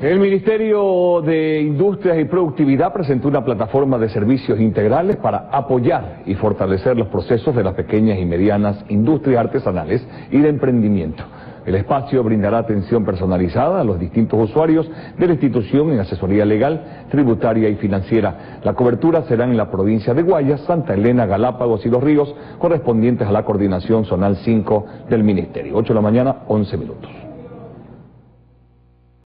El Ministerio de Industrias y Productividad presentó una plataforma de servicios integrales para apoyar y fortalecer los procesos de las pequeñas y medianas industrias artesanales y de emprendimiento. El espacio brindará atención personalizada a los distintos usuarios de la institución en asesoría legal, tributaria y financiera. La cobertura será en la provincia de Guayas, Santa Elena, Galápagos y Los Ríos, correspondientes a la coordinación zonal 5 del Ministerio. 8 de la mañana, 11 minutos.